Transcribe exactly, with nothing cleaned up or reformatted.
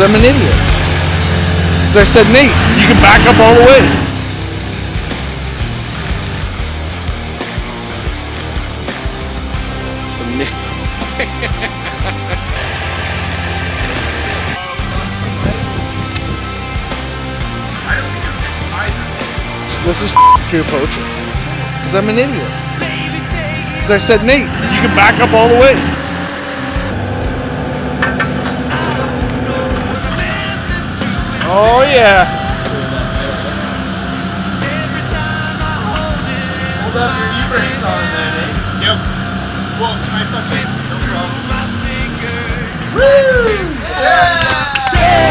Because I'm an idiot. Because I said, Nate, you can back up all the way. So Nate... This is pure poaching. Because I'm an idiot. Because I said, Nate, you can back up all the way. Oh, yeah. Hold up your e-brakes on there, Nate. Yep. Well, I fucking... No problem. Woo! Yeah!